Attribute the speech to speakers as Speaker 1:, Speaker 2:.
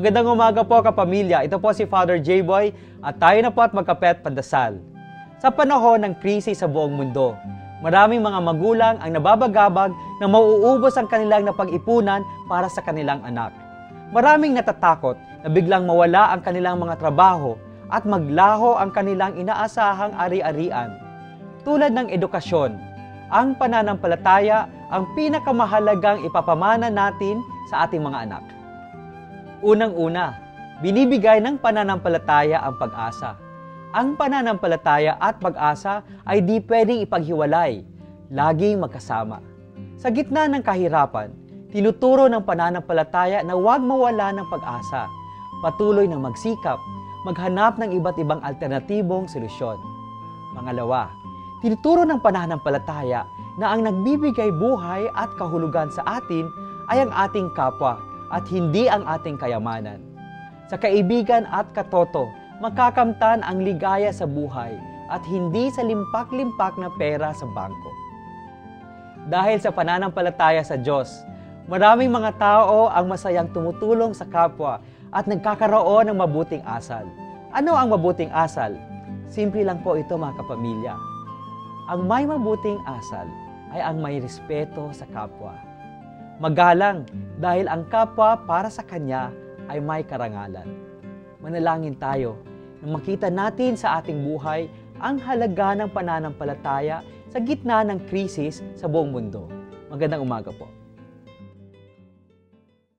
Speaker 1: Magandang umaga po kapamilya. Ito po si Father J-Boy at tayo na po at magkapet pandasal. Sa panahon ng krisis sa buong mundo, maraming mga magulang ang nababagabag na mauubos ang kanilang napag-ipunan para sa kanilang anak. Maraming natatakot na biglang mawala ang kanilang mga trabaho at maglaho ang kanilang inaasahang ari-arian. Tulad ng edukasyon, ang pananampalataya ang pinakamahalagang ipapamana natin sa ating mga anak. Unang-una, binibigay ng pananampalataya ang pag-asa. Ang pananampalataya at pag-asa ay di pwedeng ipaghiwalay, laging magkasama. Sa gitna ng kahirapan, tinuturo ng pananampalataya na huwag mawala ng pag-asa, patuloy na magsikap, maghanap ng iba't ibang alternatibong solusyon. Pangalawa, tinuturo ng pananampalataya na ang nagbibigay buhay at kahulugan sa atin ay ang ating kapwa at hindi ang ating kayamanan. Sa kaibigan at katoto, makakamtan ang ligaya sa buhay at hindi sa limpak-limpak na pera sa bangko. Dahil sa pananampalataya sa Diyos, maraming mga tao ang masayang tumutulong sa kapwa at nagkakaroon ng mabuting asal. Ano ang mabuting asal? Simple lang po ito mga kapamilya. Ang may mabuting asal ay ang may respeto sa kapwa. Magalang dahil ang kapwa para sa kanya ay may karangalan. Manalangin tayo na makita natin sa ating buhay ang halaga ng pananampalataya sa gitna ng krisis sa buong mundo. Magandang umaga po.